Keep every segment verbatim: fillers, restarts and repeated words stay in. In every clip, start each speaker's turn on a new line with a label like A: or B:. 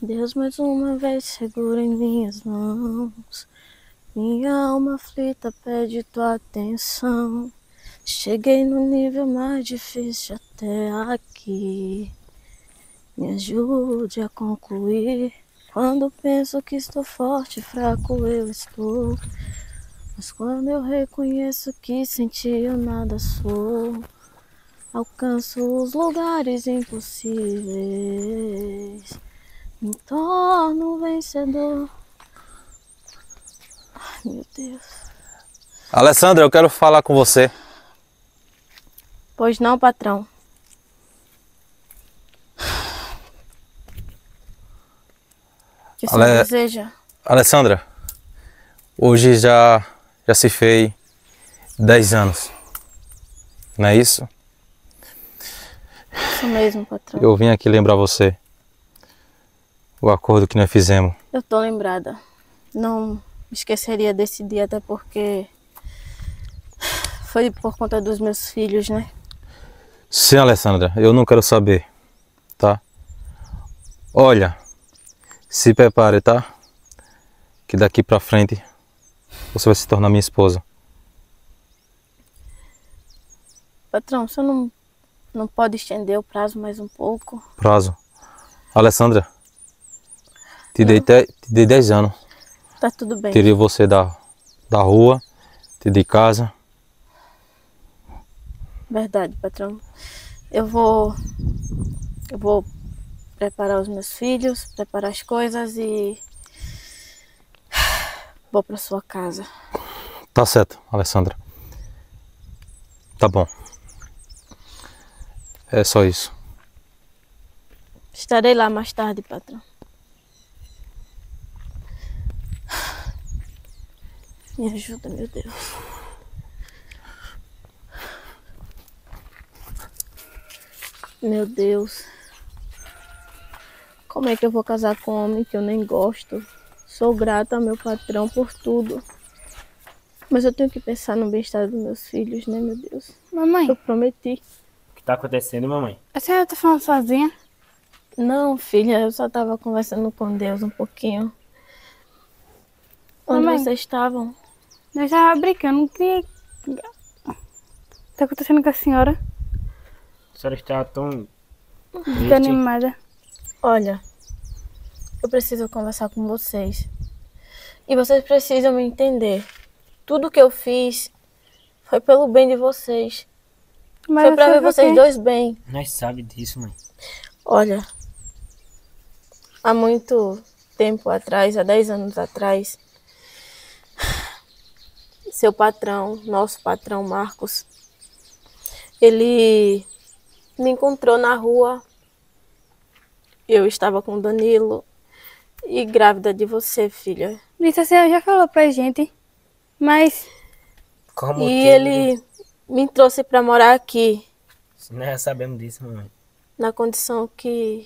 A: Deus, mais uma vez segura em minhas mãos. Minha alma aflita pede tua atenção. Cheguei no nível mais difícil até aqui. Me ajude a concluir. Quando penso que estou forte, fraco eu estou. Mas quando eu reconheço que sem ti eu nada sou, alcanço os lugares impossíveis, me torno vencedor. Ai, meu Deus.
B: Alessandra, eu quero falar com você.
A: Pois não, patrão. O que o senhor
B: Ale...
A: deseja?
B: Alessandra, hoje já, já se fez dez anos, não é isso?
A: Isso mesmo, patrão.
B: Eu vim aqui lembrar você o acordo que nós fizemos.
A: Eu tô lembrada. Não me esqueceria desse dia, até porque foi por conta dos meus filhos, né?
B: Sim, Alessandra, eu não quero saber, tá? Olha, se prepare, tá? Que daqui pra frente você vai se tornar minha esposa.
A: Patrão, você não, não pode estender o prazo mais um pouco?
B: Prazo. Alessandra, te
A: Não.
B: dei, te, te dei dez anos.
A: Tá tudo bem.
B: Tirei você da, da rua, te dei casa.
A: Verdade, patrão. Eu vou... Eu vou preparar os meus filhos, preparar as coisas e... vou pra sua casa.
B: Tá certo, Alessandra. Tá bom. É só isso.
A: Estarei lá mais tarde, patrão. Me ajuda, meu Deus. Meu Deus. Como é que eu vou casar com um homem que eu nem gosto? Sou grata ao meu patrão por tudo. Mas eu tenho que pensar no bem-estar dos meus filhos, né, meu Deus?
C: Mamãe,
A: Eu prometi.
D: O que tá acontecendo, mamãe?
C: a senhora tá falando sozinha?
A: Não, filha, eu só tava conversando com Deus um pouquinho. Onde
C: Mamãe.
A: vocês estavam?
C: Nós tava brincando. O que tá acontecendo com a senhora?
D: A senhora está tão triste.
C: Desanimada.
A: Olha, eu preciso conversar com vocês. E vocês precisam me entender. Tudo que eu fiz foi pelo bem de vocês.
C: Mas
A: Foi pra
C: você
A: ver
C: foi
A: vocês
C: quem?
A: dois bem.
D: Nós sabemos disso, mãe.
A: Olha, há muito tempo atrás, há dez anos atrás, seu patrão, nosso patrão Marcos, ele me encontrou na rua. Eu estava com o Danilo e grávida de você, filha.
C: Isso a senhora já falou pra gente. Mas
D: Qual o
A: E
D: motivo?
A: ele me trouxe para morar aqui,
D: de- Nós já sabemos disso, mamãe.
A: na condição que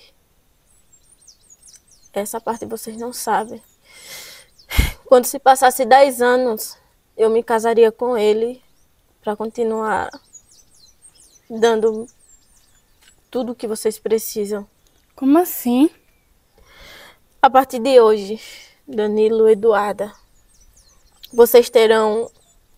A: essa parte vocês não sabem. Quando se passasse dez anos, eu me casaria com ele para continuar dando tudo o que vocês precisam.
C: como assim?
A: A partir de hoje, Danilo e Eduarda, vocês terão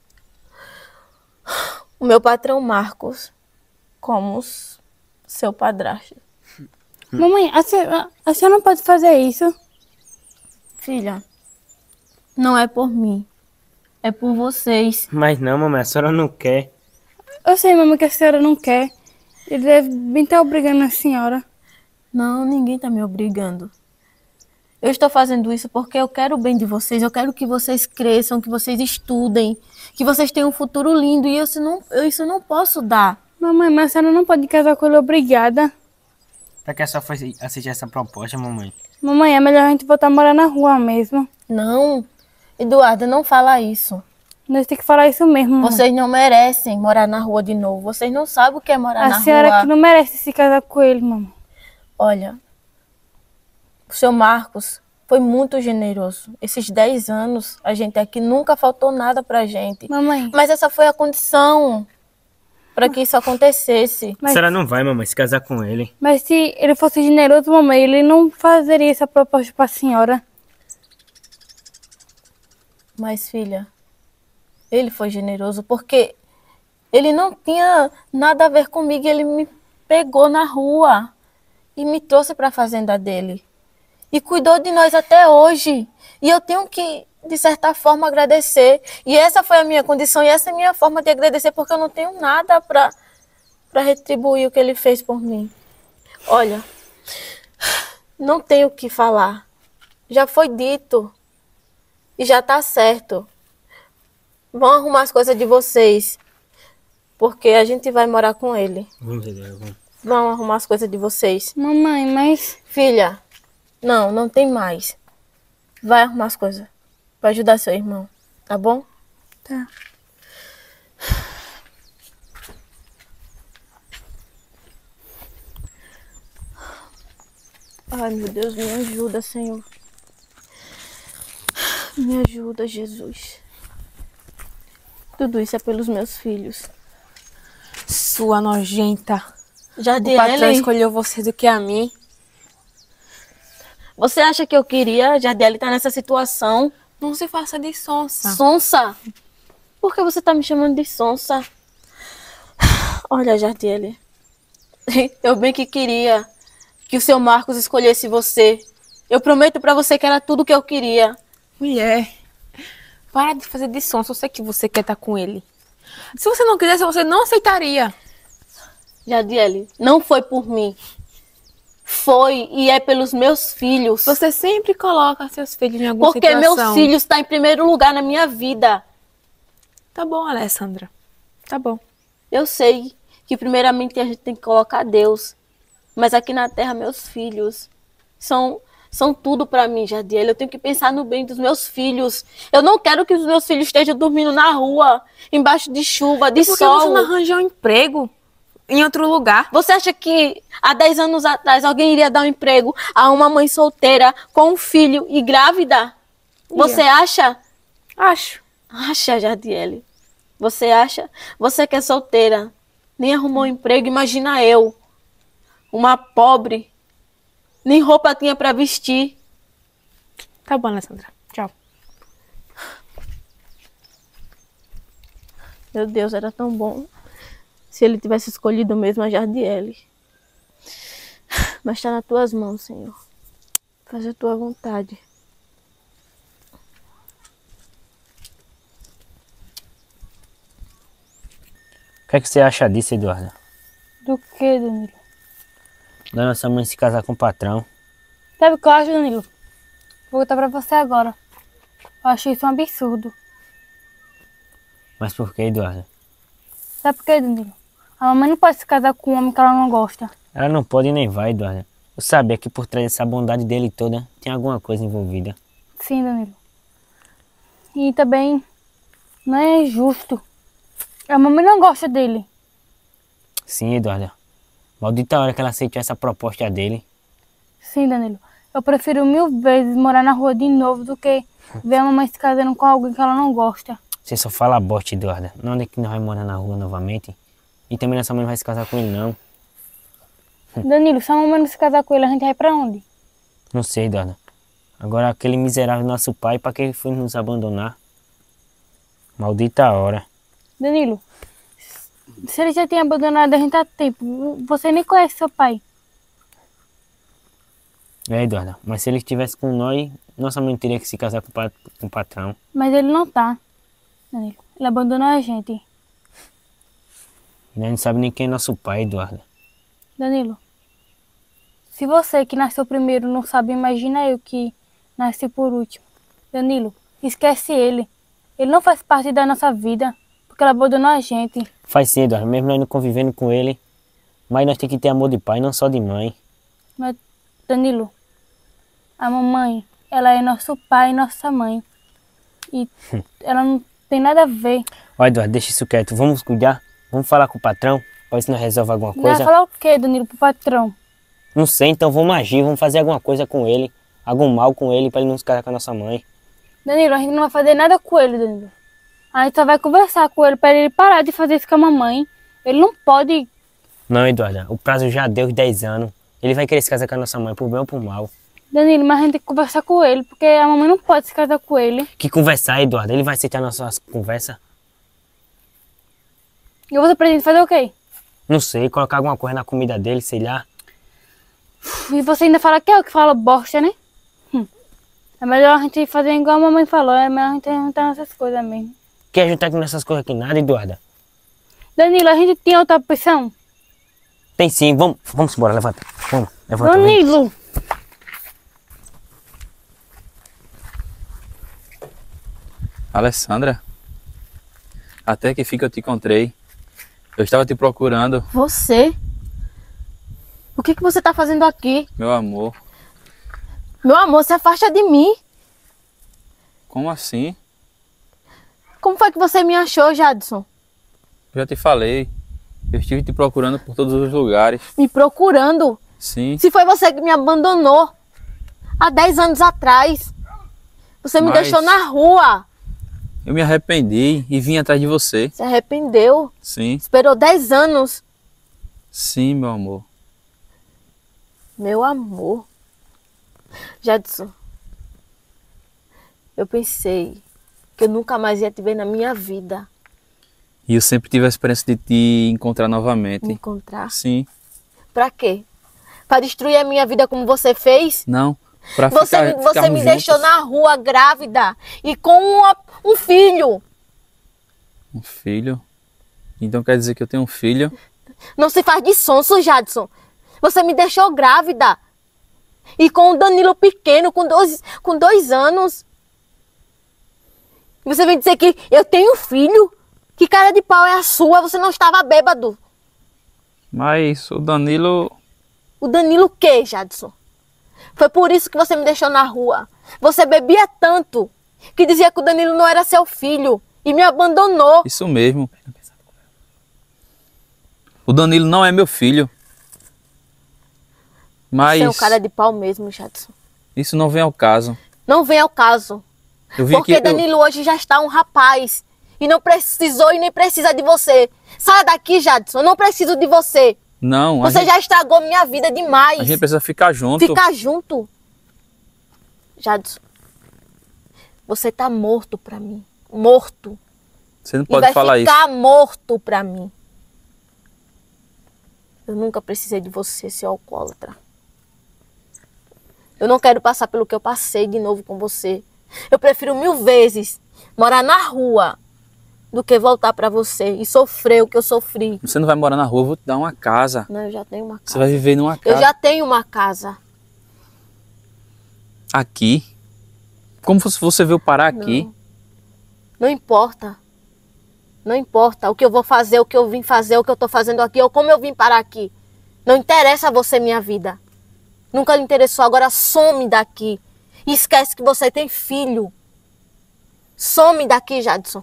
A: o meu patrão Marcos como s- seu padrasto.
C: Mamãe, a senhora, a senhora não pode fazer isso.
A: Filha, não é por mim, é por vocês.
D: Mas não, mamãe, a senhora não quer.
C: Eu sei, mamãe, que a senhora não quer. Ele deve bem estar obrigando a senhora.
A: Não, ninguém tá me obrigando. Eu estou fazendo isso porque eu quero o bem de vocês, eu quero que vocês cresçam, que vocês estudem, que vocês tenham um futuro lindo e isso não, eu isso não posso dar.
C: Mamãe, mas a senhora não pode casar com ele obrigada.
D: Pra que a senhora foi aceitar essa proposta, mamãe?
C: Mamãe, é melhor a gente voltar a morar na rua mesmo.
A: Não, Eduarda, não fala isso.
C: Nós temos que falar isso mesmo, mamãe.
A: Vocês não merecem morar na rua de novo. Vocês não sabem o que é morar
C: A
A: na
C: senhora
A: rua.
C: que não merece se casar com ele, mamãe.
A: Olha, o seu Marcos foi muito generoso. Esses dez anos, a gente aqui nunca faltou nada pra gente.
C: Mamãe,
A: Mas essa foi a condição. pra que isso acontecesse.
C: Mas-
D: A senhora não vai, mamãe, se casar com ele.
C: Mas se ele fosse generoso, mamãe, ele não fazeria essa proposta pra senhora.
A: Mas, filha, ele foi generoso porque ele não tinha nada a ver comigo. Ele me pegou na rua e me trouxe para a fazenda dele. E cuidou de nós até hoje. E eu tenho que, de certa forma, agradecer. E essa foi a minha condição e essa é a minha forma de agradecer, porque eu não tenho nada para para retribuir o que ele fez por mim. Olha, não tenho o que falar. Já foi dito. E já tá certo. Vão arrumar as coisas de vocês. Porque a gente vai morar com ele.
D: Vamos, Eduardo, vamos.
A: Vão arrumar as coisas de vocês.
C: Mamãe, mas...
A: Filha, não, não tem mais. Vai arrumar as coisas. Vai ajudar seu irmão. Tá bom?
C: Tá.
A: Ai, meu Deus, me ajuda, Senhor. Me ajuda, Jesus. Tudo isso é pelos meus filhos.
E: Sua nojenta. O patrão
A: Jadiele,
E: escolheu você do que a mim.
A: você acha que eu queria Jadiele estar nessa situação?
E: Não se faça de sonsa.
A: Sonsa? Por que você tá me chamando de sonsa? Olha, Jadiele, eu bem que queria que o seu Marcos escolhesse você. Eu prometo pra você que era tudo que eu queria.
E: Mulher, para de fazer de sonsa. Eu sei que você quer estar com ele. Se você não quisesse, você não aceitaria.
A: Jadiele, não foi por mim. Foi e é pelos meus filhos.
E: Você sempre coloca seus filhos em alguma
A: Porque
E: situação.
A: meus filhos estão em primeiro lugar na minha vida.
E: Tá bom, Alessandra. Tá bom.
A: Eu sei que primeiramente a gente tem que colocar Deus. Mas aqui na terra, meus filhos são, são tudo pra mim, Jadiele. Eu tenho que pensar no bem dos meus filhos. Eu não quero que os meus filhos estejam dormindo na rua, embaixo de chuva, de
E: E por que
A: sol.
E: você não arranjou um emprego em outro lugar?
A: Você acha que há dez anos atrás alguém iria dar um emprego a uma mãe solteira com um filho e grávida? Você acha?
E: Acho.
A: Acha, Jadiele. Você acha? Você que é solteira, nem arrumou um emprego, imagina eu. Uma pobre, nem roupa tinha pra vestir.
E: Tá bom, Alessandra. Tchau.
A: Meu Deus, era tão bom se ele tivesse escolhido mesmo a Jadiele. Mas está nas tuas mãos, Senhor. Faz a tua vontade.
D: O que é que você acha disso, Eduardo?
C: Do que, Danilo?
D: Da nossa mãe se casar com o patrão.
C: Sabe o que eu acho, Danilo? Vou contar pra você agora. Eu acho isso um absurdo.
D: Mas por que, Eduardo?
C: Sabe por quê, Danilo? A mamãe não pode se casar com um homem que ela não gosta.
D: Ela não pode nem vai, Eduardo. Eu sabia que por trás dessa bondade dele toda tem alguma coisa envolvida.
C: Sim, Danilo. E também não é justo. A mamãe não gosta dele.
D: Sim, Eduardo. Maldita hora que ela aceitou essa proposta dele.
C: Sim, Danilo. Eu prefiro mil vezes morar na rua de novo do que ver a mamãe se casando com alguém que ela não gosta.
D: Você só fala bosta, Eduardo. Não é que nós vamos morar na rua novamente. E também nossa mãe não vai se casar com ele, não.
C: Danilo, se a mamãe não se casar com ele, a gente vai pra onde?
D: Não sei, Eduardo. Agora aquele miserável nosso pai, pra que ele foi nos abandonar? Maldita hora.
C: Danilo, se ele já tinha abandonado a gente há tempo, você nem conhece seu pai.
D: É, Eduardo. Mas se ele estivesse com nós, nossa mãe teria que se casar com o, pat com o patrão.
C: Mas ele não tá, Danilo. Ele abandonou a gente.
D: E nós não sabemos nem quem é nosso pai, Eduardo.
C: Danilo, se você que nasceu primeiro não sabe, imagina eu que nasci por último. Danilo, esquece ele. Ele não faz parte da nossa vida, porque ele abandonou a gente.
D: Faz sim, Eduardo. Mesmo nós não convivendo com ele. Mas nós temos que ter amor de pai, não só de mãe.
C: Mas, Danilo, a mamãe, ela é nosso pai e nossa mãe. E ela não tem nada a ver.
D: Ó, Eduardo, deixa isso quieto. Vamos cuidar? Vamos falar com o patrão? Pra ver se nós resolve alguma
C: Vai
D: coisa?
C: falar o quê, Danilo, pro patrão?
D: Não sei, então vamos agir. Vamos fazer alguma coisa com ele. Algum mal com ele pra ele não se casar com a nossa mãe.
C: Danilo, a gente não vai fazer nada com ele, Danilo. A gente só vai conversar com ele para ele parar de fazer isso com a mamãe. Ele não pode.
D: Não, Eduarda, o prazo já deu os dez anos. Ele vai querer se casar com a nossa mãe, por bem ou por mal.
C: Danilo, mas a gente tem que conversar com ele, porque a mamãe não pode se casar com ele.
D: Que conversar, Eduarda? Ele vai aceitar nossas conversas?
C: E você pretende fazer o quê?
D: Não sei, colocar alguma coisa na comida dele, sei lá.
C: E você ainda fala que é o que fala bosta, né? Hum. É melhor a gente fazer igual a mamãe falou, é melhor a gente juntar essas coisas mesmo.
D: Quer juntar com essas coisas aqui nada, Eduarda?
C: Danilo, a gente tinha outra opção?
D: Tem sim, vamos, vamos embora, levanta. Vamos, levanta. vem.
C: Danilo!
F: Alessandra, até que fica eu te encontrei. Eu estava te procurando,
A: Você? O que, que você tá fazendo aqui?
F: meu amor.
A: Meu amor, se afasta de mim.
F: Como assim?
A: Como foi que você me achou, Jadson?
F: Eu já te falei. Eu estive te procurando por todos os lugares.
A: Me procurando?
F: Sim,
A: Se foi você que me abandonou há dez anos atrás. Você me
F: Mas-
A: deixou na rua.
F: eu me arrependi e vim atrás de você.
A: Se arrependeu.
F: Sim,
A: Esperou dez anos.
F: sim, meu amor.
A: Meu amor. Jadson, eu pensei que eu nunca mais ia te ver na minha vida.
F: E eu sempre tive a esperança de te encontrar
A: Me
F: novamente.
A: encontrar.
F: Sim,
A: Pra quê? Pra destruir a minha vida como você fez?
F: não. Pra
A: Você,
F: ficar,
A: me- você
F: ficarmos
A: me deixou
F: juntos.
A: na rua grávida e com uma- um filho.
F: Um filho? Então quer dizer que eu tenho um filho?
A: Não se faz de sonso, Jadson. Você me deixou grávida. E com o Danilo pequeno, com dois, com dois anos. Você vem dizer que eu tenho filho? Que cara de pau é a sua? Você não estava bêbado.
F: Mas o Danilo...
A: O Danilo o quê, Jadson? Foi por isso que você me deixou na rua. Você bebia tanto que dizia que o Danilo não era seu filho e me abandonou.
F: Isso mesmo. O Danilo não é meu filho. Mas
A: Você é um cara de pau mesmo, Jadson.
F: isso não vem ao caso.
A: Não vem ao caso.
F: Eu vi
A: Porque
F: que eu-
A: Danilo hoje já está um rapaz. E não precisou e nem precisa de você. Saia daqui, Jadson. Eu não preciso de você.
F: Não, a
A: Você
F: gente,
A: já estragou minha vida demais.
F: a gente precisa ficar junto.
A: Ficar junto. Jadson. Você tá morto pra mim. Morto.
F: Você não
A: E
F: pode
A: vai
F: falar isso.
A: ficar morto pra mim. Eu nunca precisei de você, seu alcoólatra. Eu não quero passar pelo que eu passei de novo com você. Eu prefiro mil vezes morar na rua do que voltar pra você e sofrer o que eu sofri.
F: Você não vai morar na rua, eu vou te dar uma casa.
A: Não, eu já tenho uma
F: Você
A: casa.
F: vai viver numa
A: Eu
F: casa.
A: já tenho uma casa.
F: Aqui? Como se você veio parar aqui?
A: Não. Não importa. Não importa o que eu vou fazer, o que eu vim fazer, o que eu tô fazendo aqui, ou como eu vim parar aqui. Não interessa a você minha vida. Nunca lhe interessou, agora some daqui. E esquece que você tem filho. Some daqui, Jadson.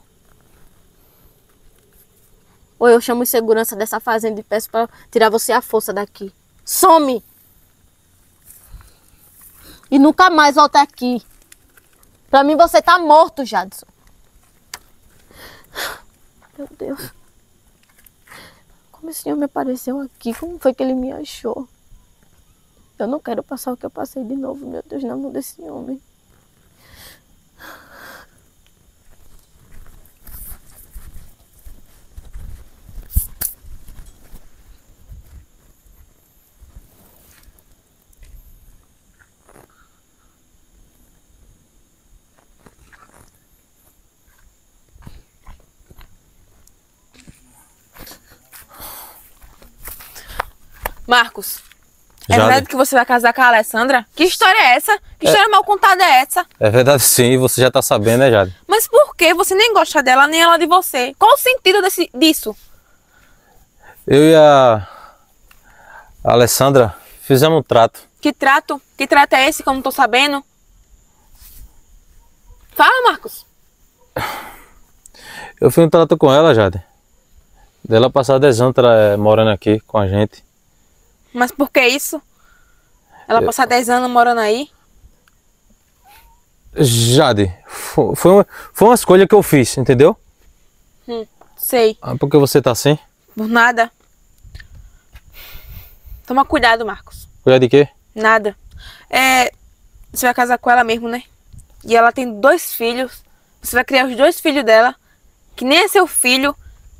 A: Ou eu chamo os segurança dessa fazenda e peço pra tirar você à força daqui. Some! E nunca mais volta aqui. Pra mim você tá morto, Jadson. Meu Deus. Como esse homem apareceu aqui? Como foi que ele me achou? Eu não quero passar o que eu passei de novo, meu Deus, na mão desse homem.
E: Marcos, é
B: Jade.
E: verdade que você vai casar com a Alessandra? Que história é essa? Que história mal contada é essa?
B: É verdade sim, você já tá sabendo, né, Jade?
E: Mas por que você nem gosta dela, nem ela de você? Qual o sentido desse, disso?
B: Eu e a a Alessandra fizemos um trato.
E: Que trato? Que trato é esse que eu não tô sabendo? Fala, Marcos.
B: Eu fiz um trato com ela, Jade. Dela passar dez anos tra- morando aqui com a gente.
E: Mas por que isso? Ela
B: Eu-
E: passar dez anos morando aí?
B: Jade, fo- foi uma, foi uma escolha que eu fiz, entendeu?
E: Hum, sei.
B: Ah, porque você tá assim?
E: Por nada. Toma cuidado, Marcos.
B: Cuidar de quê?
E: Nada. É, você vai casar com ela mesmo, né? E ela tem dois filhos. Você vai criar os dois filhos dela, que nem é seu filho.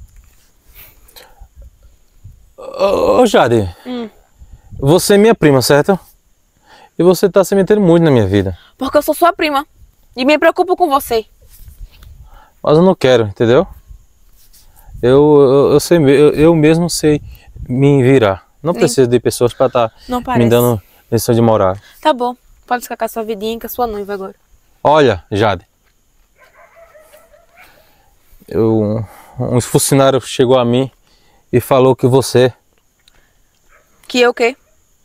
B: Ô, ô Jade,
E: Hum.
B: você é minha prima, certo? E você tá se metendo muito na minha vida.
E: Porque eu sou sua prima. E me preocupo com você.
B: Mas eu não quero, entendeu? Eu, eu, eu, sei, eu, eu mesmo sei me virar. Não
E: Nem-
B: preciso de pessoas pra estar
E: Não
B: me
E: parece.
B: dando lição de moral.
E: Tá bom. Pode ficar com a sua vidinha, com a sua noiva agora.
B: Olha, Jade. Eu, um funcionário chegou a mim e falou que você
E: Que eu o quê?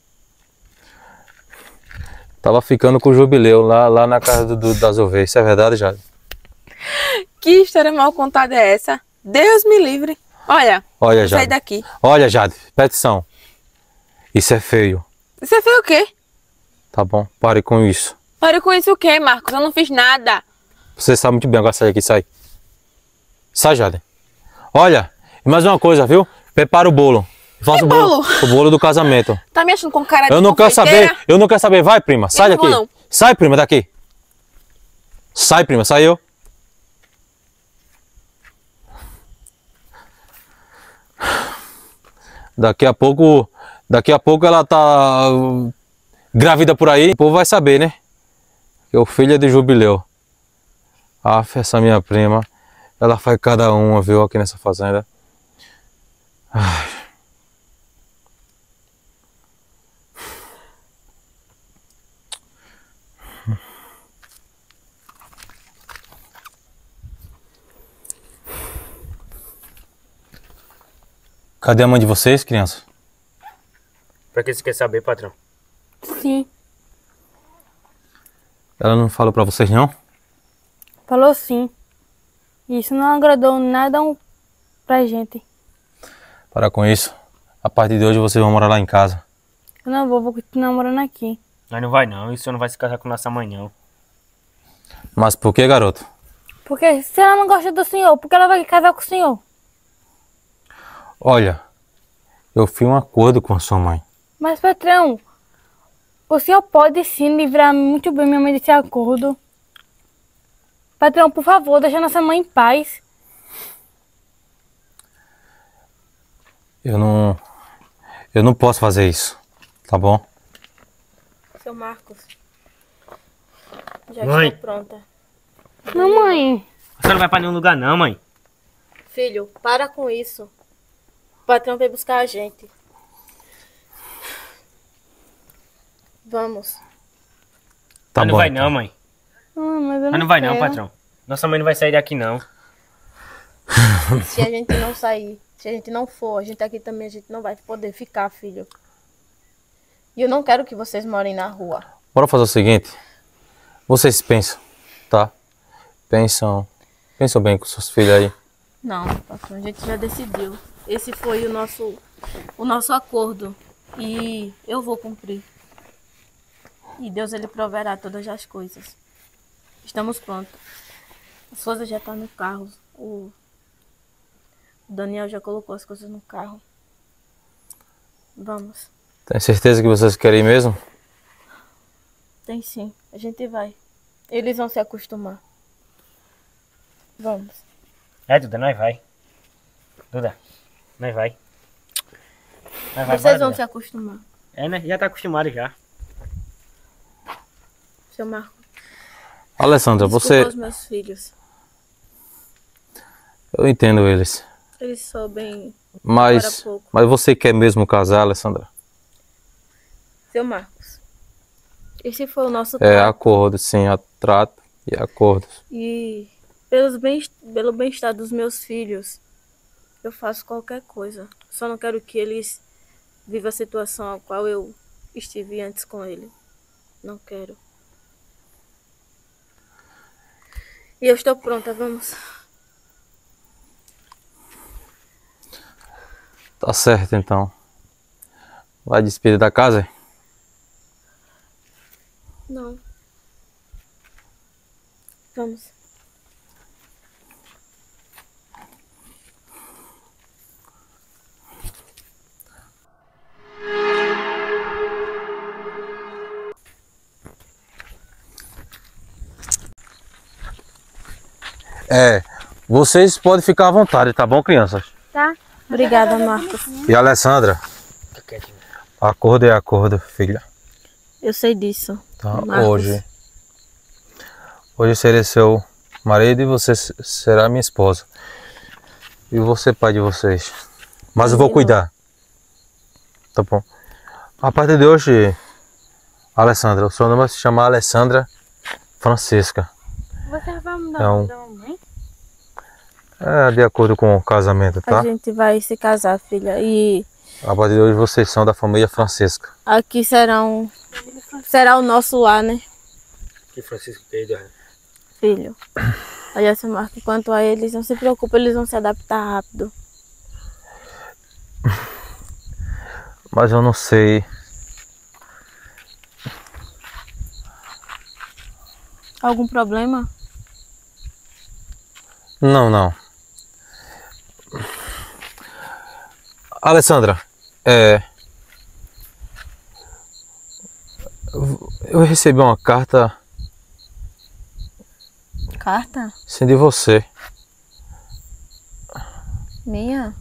B: tava ficando com o Jubileu lá, lá na casa do, do- das ovelhas. Isso é verdade, Jade?
E: Que história mal contada é essa? Deus me livre. Olha,
B: Olha,
E: vou sair
B: Jade.
E: daqui.
B: Olha, Jade, petição. Isso é feio.
E: Você fez o quê?
B: Tá bom? Pare com isso.
E: Pare com isso o quê, Marcos? Eu não fiz nada.
B: Você sabe muito bem, agora sai daqui, sai. Sai, Jade. Olha, e mais uma coisa, viu? Prepara o bolo. Faça o bolo?
E: bolo?
B: O bolo do casamento.
E: Tá me achando com cara de
B: Eu não quero
E: confeiteira?
B: saber, eu não quero saber. Vai, prima, sai
E: não vou,
B: daqui.
E: não.
B: Sai, prima, daqui. Sai, prima, saiu. Daqui a pouco, daqui a pouco ela tá uh, grávida por aí. O povo vai saber, né? Que o filho é de Jubileu. Ah, essa minha prima, ela faz cada uma, viu, aqui nessa fazenda. Ai. Cadê a mãe de vocês, crianças?
D: Pra que você quer saber, patrão?
C: Sim,
B: Ela não falou pra vocês, não?
C: falou sim. Isso não agradou nada um- pra gente.
B: Para com isso. A partir de hoje vocês vão morar lá em casa.
C: Eu não vou, vou continuar morando aqui.
D: Nós não vai não, isso não vai se casar com nossa mãe não.
B: Mas por que, garoto?
C: Porque se ela não gosta do senhor, por que ela vai casar com o senhor?
B: Olha, eu fiz um acordo com a sua mãe.
C: Mas, patrão, o senhor pode sim livrar muito bem minha mãe desse acordo. Patrão, por favor, deixa nossa mãe em paz.
B: Eu não... Eu não posso fazer isso, tá bom?
A: Seu Marcos, já
D: Mãe.
A: estou pronta.
C: Mamãe,
D: Você não vai pra nenhum lugar não, mãe.
A: Filho, para com isso. O patrão veio buscar a gente. Vamos.
B: Tá
D: Nós não
B: bom.
D: vai
B: então.
D: não, mãe.
C: ah, mas eu
D: Nós
C: não
D: não vai não,
C: quero.
D: patrão. Nossa mãe não vai sair daqui não.
A: Se a gente não sair, se a gente não for, a gente aqui também, a gente não vai poder ficar, filho. E eu não quero que vocês morem na rua.
B: Bora fazer o seguinte. Vocês pensam, tá? Pensam... Pensam bem com seus filhos aí.
A: Não, patrão, a gente já decidiu. Esse foi o nosso, o nosso acordo. E eu vou cumprir. E Deus, ele proverá todas as coisas. Estamos prontos. As coisas já estão no carro. O Daniel já colocou as coisas no carro. Vamos.
B: Tem certeza que vocês querem ir mesmo?
A: Tem sim. A gente vai. Eles vão se acostumar. Vamos.
D: É, Duda, nós vai. Duda, nós vai. Nós vai,
A: Vocês
D: bora,
A: vão
D: Duda.
A: se acostumar.
D: É, né? Já tá acostumado já.
A: Seu Marco.
B: Alessandra,
A: Desculpa
B: você...
A: os meus filhos.
B: Eu entendo eles.
A: Eles soubem. Agora
B: Mas...
A: há pouco.
B: Mas você quer mesmo casar, Alessandra?
A: Seu Marcos. Esse foi o nosso
B: É,
A: trato.
B: acordo, sim. A trato e acordos.
A: E pelos bem, pelo bem-estar dos meus filhos, eu faço qualquer coisa. Só não quero que eles vivam a situação a qual eu estive antes com ele. Não quero. E eu estou pronta, vamos.
B: Tá certo, então. Vai despedir da casa?
A: Não. Vamos.
B: É, vocês podem ficar à vontade, tá bom, crianças?
C: Tá?
A: Obrigada, Marcos.
B: E Alessandra, acordo é acordo, filha.
A: Eu sei disso.
B: Tá?
A: Marcos.
B: Hoje. Hoje serei seu marido e você será minha esposa. E eu vou ser pai de vocês. Mas eu vou cuidar. Tá bom? A partir de hoje, Alessandra, o seu nome vai se chamar Alessandra Francisca.
C: Você vai mudar
B: Então,
C: o nome da mamãe?
B: É de acordo com o casamento, tá?
A: A gente vai se casar, filha. E
B: A partir de hoje vocês são da família Francisca.
A: aqui serão, será o nosso lar, né,
D: Que Francisco tem,
A: filho? Olha, seu Marcos, quanto a eles, não se preocupe, eles vão se adaptar rápido.
B: Mas eu não sei.
A: Algum problema?
B: Não, não. Alessandra, é... eu recebi uma carta,
A: Carta?
B: sim, de você.
A: Minha?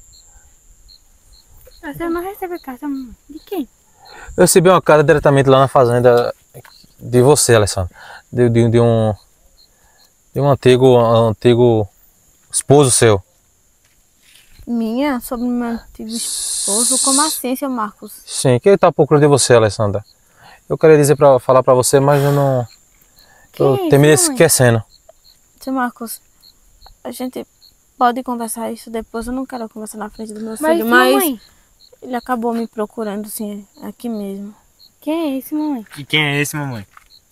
C: Você não recebe carta, mamãe. De quem?
B: Eu recebi uma carta diretamente lá na fazenda de você, Alessandra. De, de, de um... De um antigo, antigo esposo seu.
A: Minha? Sobre meu antigo esposo? Como assim, seu Marcos?
B: Sim, que ele tá procurando de você, Alessandra. Eu queria dizer para falar para você, mas eu não...
A: Que
B: eu
A: isso,
B: terminei
A: mãe?
B: esquecendo.
A: Seu Marcos, a gente pode conversar isso depois. Eu não quero conversar na frente do meu
C: Mas,
A: filho, mas
C: mamãe,
A: ele acabou me procurando, sim, aqui mesmo.
C: quem é esse, mamãe?
D: E quem é esse, mamãe?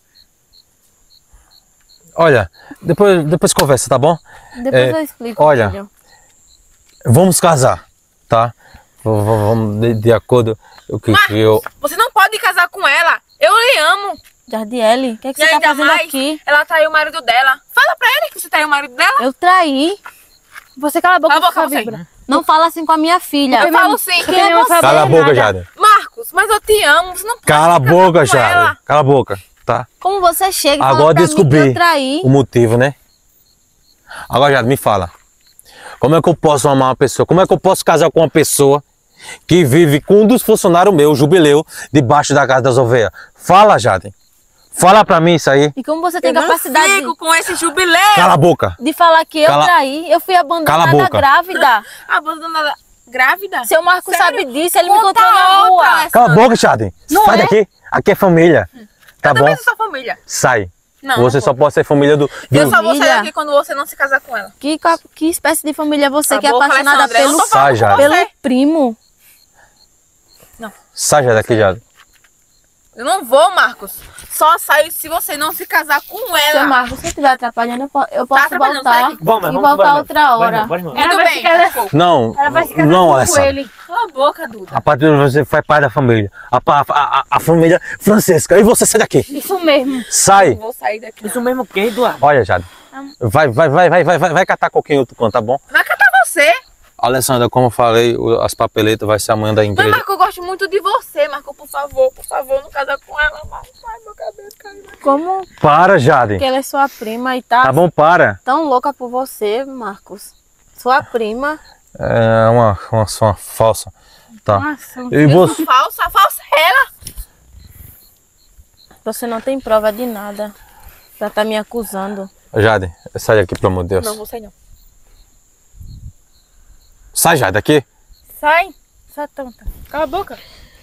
B: Olha, depois, depois conversa, tá bom?
A: Depois
B: É,
A: eu explico,
B: olha,
A: filho.
B: Vamos casar, tá? V- v- Vamos de, de acordo com o que que eu...
E: Você não pode casar com ela. Eu lhe amo.
A: Jardiele, o que, é que
E: E
A: você tá
E: ainda
A: fazendo
E: mais,
A: aqui?
E: ela traiu o marido dela. Fala pra ele que você traiu o marido dela.
A: Eu traí. Você cala a boca,
E: Cala a boca,
A: sua
E: você.
A: vibra. Não fala assim com a minha filha.
E: Eu falo sim.
A: Quem é você?
B: Cala a boca,
A: nada.
B: Jade.
E: Marcos, mas eu te amo. Você não pode
B: Cala a
E: casar
B: boca,
E: com
B: Jade.
E: ela.
B: Cala a boca, tá?
A: Como você chega e fala
B: Agora
A: pra mim
B: descobri
A: que eu traí?
B: o motivo, né? Agora, Jade, me fala. Como é que eu posso amar uma pessoa? Como é que eu posso casar com uma pessoa que vive com um dos funcionários meus, Jubileu, debaixo da casa das ovelhas? Fala, Jade. Fala pra mim isso aí.
A: E como você tem
E: Eu não
A: capacidade
E: fico com esse jubileu.
B: Cala a boca.
A: de falar que eu
B: Cala-
A: traí? Eu fui
B: Cala a
A: abandonada
B: boca.
A: grávida.
E: Abandonada grávida?
A: Seu Marcos
E: Sério?
A: sabe disso, ele me
E: Conta
A: encontrou na
E: outra,
A: rua.
E: Alessandra.
B: Cala a boca, Jade.
A: Não
B: Sai
A: é?
B: daqui. Aqui é família. Tá
E: Eu
B: bom?
E: também sou sua família.
B: Sai.
E: Não,
B: Você
E: não
B: só
E: vou.
B: pode ser família do... do...
E: Eu só vou sair
A: Família?
E: daqui quando você não se casar com ela.
A: Que, ca- que espécie de família é você
E: Cala
A: que é
E: a boca,
A: apaixonada
E: Alessandra, eu
A: pelo,
E: não tô falando
B: Sai, Jade.
E: com
A: pelo
E: você.
A: primo?
B: Sai já daqui, Jade.
E: Eu não vou, Marcos. Só saio se você não se casar com
A: Seu
E: ela.
A: Marcos, se eu estiver atrapalhando, eu po- eu posso
E: atrapalhando, sai
A: voltar
E: daqui.
D: Bom, mas
A: e
D: vamos
A: voltar
D: embora,
A: outra
D: Bora,
A: hora.
D: bora, bora.
C: Ela
E: Tudo
C: vai
E: bem,
C: se casar-
B: Não,
C: Ela vai se casar
B: não,
C: com
B: Alessandra.
C: ele.
E: Cala a boca, Duda.
B: A partir de hoje você faz parte da família. A, pa- a, a, a família Francesca. E você sai daqui.
C: Isso mesmo.
B: Sai.
E: Eu vou sair daqui.
D: Isso mesmo que, Eduardo?
B: Olha, Jade. Vai, vai, vai, vai, vai, vai, vai catar qualquer outro canto, tá bom?
E: Vai catar você.
B: Alessandra, como eu falei, o- as papeletas vai ser amanhã da
E: Mas,
B: igreja.
E: Marco, eu gosto muito de você, Marco. Por favor, por favor, não casa com ela. Marco, ai, meu cabelo caiu.
A: Como
B: Para, Jade.
A: que ela é sua prima e tá,
B: Tá bom, para.
A: tão louca por você, Marcos? Sua prima.
B: É uma, uma, uma falsa. Tá.
C: Nossa.
B: E você...
E: Falsa, falsa é ela.
A: Você não tem prova de nada pra tá me acusando.
B: Jade, sai daqui, pelo amor de Deus.
E: Não, vou sair não.
B: Sai, Jade, daqui.
C: Sai, sua tonta. Cala a boca.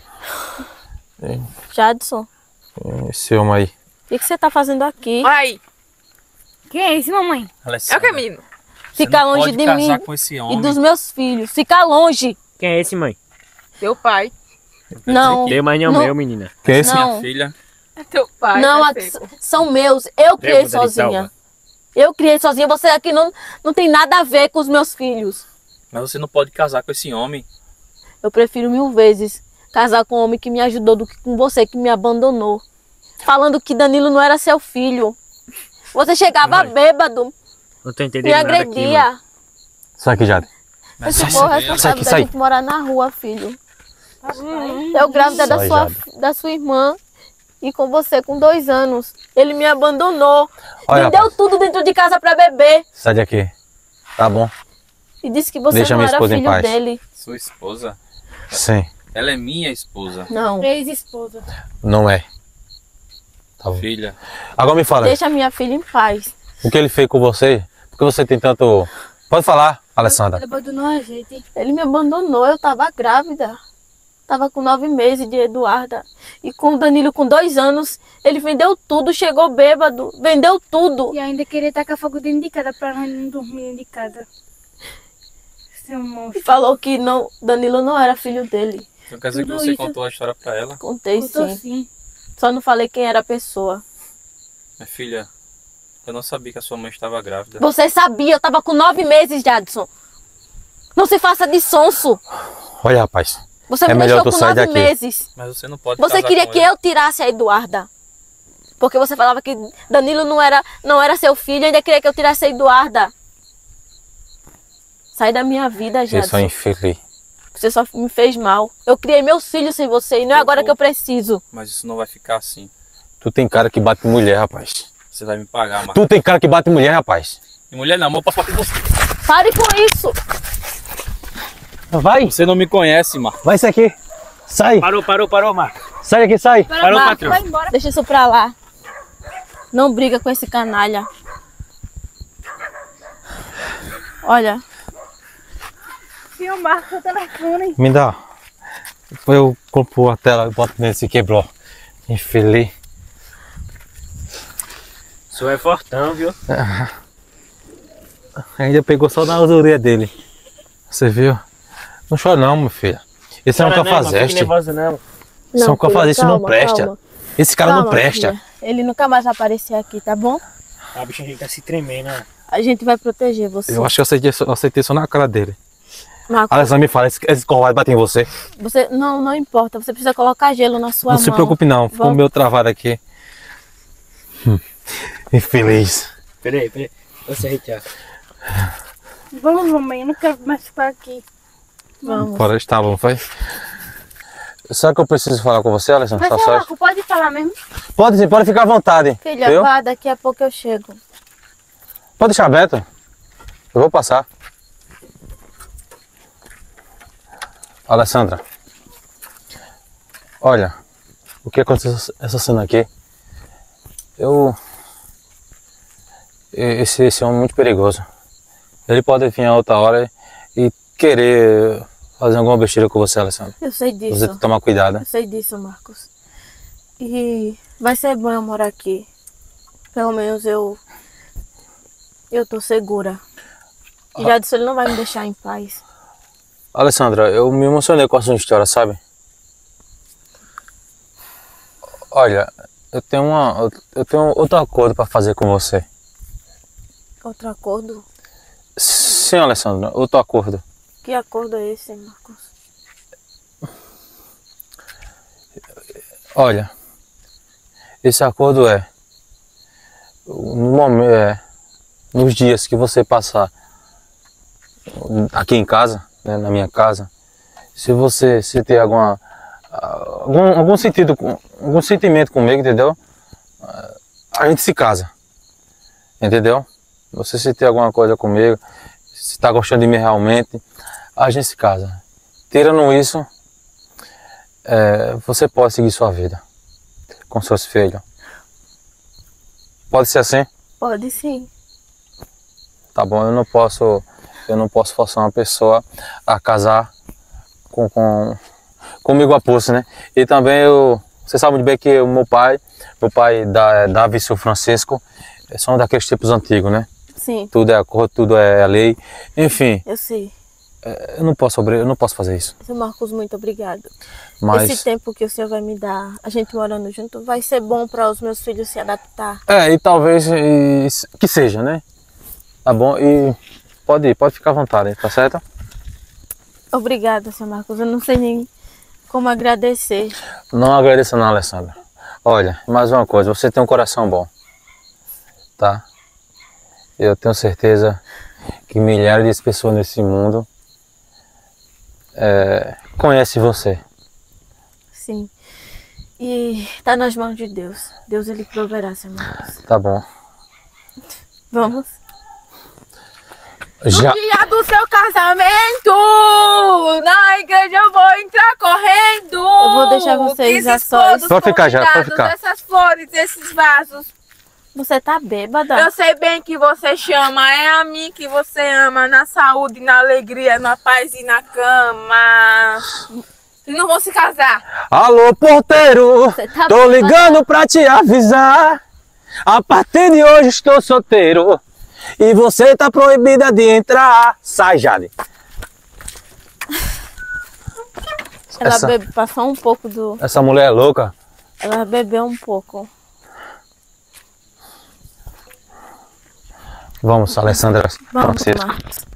A: Jadson,
B: Esse homem aí.
A: o que, que você tá fazendo aqui?
E: Olha aí.
C: Quem é esse, mamãe?
E: É o que, menino?
A: Fica longe de mim
F: com esse
A: e dos meus filhos. Fica longe.
D: Quem é esse, mãe?
E: Teu pai.
A: Não.
D: Teu, mas não,
A: Não.
D: meu, menina.
B: Quem é esse?
A: Não.
F: Filha,
E: É teu pai.
A: Não,
E: tá
A: a-
E: seco.
A: são meus. Eu criei
D: Deus, ele
A: sozinha.
D: salva.
A: Eu criei sozinha. Você aqui não, não tem nada a ver com os meus filhos.
F: mas você não pode casar com esse homem.
A: Eu prefiro mil vezes casar com um homem que me ajudou do que com você que me abandonou. Falando que Danilo não era seu filho. Você chegava
D: Mãe.
A: bêbado,
D: Não tô entendendo
A: me
D: nada aqui, mãe.
A: agredia.
B: Sai aqui, Jade.
F: Mas
A: Esse
F: você
A: povo é
F: vê,
A: responsável
B: aqui,
A: da
B: sai.
A: gente morar na rua, filho. Eu grávida da
B: Sai,
A: sua,
B: Jade.
A: da sua irmã. E com você com dois anos. Ele me abandonou.
B: Olha,
A: Vendeu
B: rapaz.
A: tudo dentro de casa pra beber.
B: Sai daqui. Tá bom?
A: E disse que você
B: Deixa
A: não
B: minha
A: era
B: esposa em
A: filho
B: paz.
A: dele.
F: Sua esposa?
B: Sim.
F: Ela é minha esposa.
A: Não.
C: Ex-esposa.
B: Não é. Tá bom.
F: Filha.
B: Agora me fala.
A: Deixa minha filha em paz.
B: O que ele fez com você? Por que você tem tanto... Pode falar, Alessandra.
C: Ele abandonou a gente.
A: Ele me abandonou, eu tava grávida. Tava com nove meses de Eduarda. E com o Danilo com dois anos, ele vendeu tudo, chegou bêbado, vendeu tudo.
C: E ainda queria tacar fogo dentro de casa pra nós não dormir dentro de casa. Seu
A: E
C: monstro.
A: falou que não, Danilo não era filho dele.
F: Então quer dizer que
C: Tudo
F: você
C: isso-
F: contou a história pra ela?
A: Contei
C: Contou
A: sim.
C: sim.
A: Só não falei quem era a pessoa.
F: Minha filha, eu não sabia que a sua mãe estava grávida.
A: Você sabia, eu tava com nove meses, Jadson. Não se faça de sonso.
B: Olha, rapaz.
A: Você
B: É
A: me
B: melhor
A: deixou
B: tu
A: com
B: sair
A: nove
B: daqui.
A: meses.
F: Mas você não pode
A: Você
F: casar
A: queria
F: com
A: que
F: ela.
A: eu tirasse a Eduarda. Porque você falava que Danilo não era, não era seu filho, ainda queria que eu tirasse a Eduarda. Sai da minha vida,
B: Eu sou
A: Jadson.
B: infeliz.
A: Você só me fez mal. Eu criei meus filhos sem você e não é
F: Eu
A: agora
F: vou.
A: que eu preciso.
F: Mas isso não vai ficar assim.
B: Tu tem cara que bate mulher, rapaz.
F: Você vai me pagar, Marcos.
B: Tu tem cara que bate mulher, rapaz.
F: E mulher não, amor, pra falar com você.
A: Pare com isso.
B: Vai.
F: Você não me conhece, Marcos.
B: Vai isso aqui. Sai.
D: Parou, parou, parou, Marcos.
B: Sai daqui, sai.
D: Parou,
A: Marco,
D: patrão.
C: Vai embora.
A: Deixa isso pra lá. Não briga com esse canalha. Olha,
C: Seu Marcos, o telefone.
B: Me dá. Eu compro a tela e boto nele, se quebrou. Infeliz.
D: O senhor é fortão, viu?
B: Ainda pegou só na orelha dele. Você viu? Não chora não, meu filho. Esse é um
D: Chora não, não fique
B: cafajeste.
D: nervosa, não.
B: Esse é um
A: Não, filha,
B: cafajeste, não
A: calma,
B: presta.
A: calma.
B: Esse cara não
A: calma,
B: presta.
A: filha. Ele nunca mais vai aparecer aqui, tá bom?
D: A bicha tá se tremendo, ó.
A: A gente vai proteger você.
B: Eu acho que eu aceitei, eu aceitei só na cara dele.
A: Marco,
B: Alessandra, me fala, esse, esse covarde bate em você.
A: você não, não importa. Você precisa colocar gelo na sua
B: Não
A: mão.
B: se preocupe não, ficou
A: Vamos.
B: meio travado aqui. Hum, Infeliz.
D: Peraí, peraí. Você retira.
C: Vamos, mamãe. Eu não quero mais ficar aqui.
A: Vamos.
B: Fora estavam, foi? Sabe que eu preciso falar com você, Alessandra?
C: Mas,
B: Só-
C: seu
B: só-
C: Marcos, pode falar mesmo?
B: Pode sim, pode ficar à vontade.
A: Filha,
B: viu?
A: vá, daqui a pouco eu chego.
B: Pode deixar aberto. Eu vou passar. Alessandra. Olha, o que aconteceu essa cena aqui? Eu... Esse, esse homem é muito perigoso. Ele pode vir a outra hora e querer fazer alguma besteira com você, Alessandra.
A: Eu sei
B: Você
A: disso.
B: tem que tomar cuidado.
A: Eu sei disso, Marcos. E vai ser bom eu morar aqui. Pelo menos eu... Eu tô segura. E já disse, ele não vai me deixar em paz.
B: Alessandra, eu me emocionei com a sua história, sabe? Olha, eu tenho uma, eu tenho outro acordo para fazer com você.
A: Outro acordo?
B: Sim, Alessandra, outro acordo.
A: Que acordo é esse, Marcos?
B: Olha, esse acordo é, no momento, é nos dias que você passar aqui em casa, né, na minha casa, se você se ter alguma algum, algum sentido, algum sentimento comigo, entendeu? A gente se casa, entendeu? Você se ter alguma coisa comigo, se está gostando de mim realmente, a gente se casa. Tirando isso, é, você pode seguir sua vida com seus filhos. Pode ser assim?
A: Pode sim.
B: Tá bom, eu não posso, eu não posso forçar uma pessoa a casar com, com comigo a pulso, né? E também eu, você sabe muito bem que o meu pai, meu pai da Davi e seu Francisco, são daqueles tipos antigos, né?
A: Sim,
B: Tudo é acordo, tudo é lei. Enfim,
A: eu sei.
B: eu não posso, obri- eu não posso fazer isso.
A: Seu Marcos, muito obrigado.
B: Mas
A: Esse tempo que o senhor vai me dar, a gente morando junto, vai ser bom para os meus filhos se adaptar.
B: é, e talvez e, que seja, né? Tá bom? E pode ir, pode ficar à vontade, tá certo?
A: Obrigada, seu Marcos. Eu não sei nem como agradecer.
B: Não agradeça não, Alessandra. Olha, mais uma coisa, você tem um coração bom, tá? Eu tenho certeza que milhares de pessoas nesse mundo é, conhecem você.
A: Sim. E tá nas mãos de Deus. Deus, ele proverá, seu Marcos.
B: Tá bom.
A: Vamos?
B: Já.
E: No dia do seu casamento, na igreja eu vou entrar correndo.
A: Eu vou deixar vocês a sós.
B: Pode ficar já, pode ficar.
E: Essas flores, esses vasos.
A: Você tá bêbada?
E: Eu sei bem que você chama, é a mim que você ama, na saúde, na alegria, na paz e na cama. Vocês não vão se casar.
B: Alô, porteiro,
A: Você tá
B: tô
A: bêbada?
B: ligando pra te avisar. A partir de hoje estou solteiro e você tá proibida de entrar. Sai, Jade.
A: Ela
B: Essa-
A: bebe, passou um pouco do...
B: Essa mulher é louca.
A: Ela bebeu um pouco.
B: Vamos, Alessandra.
A: Vamos,
B: Francisco.
A: Marcos.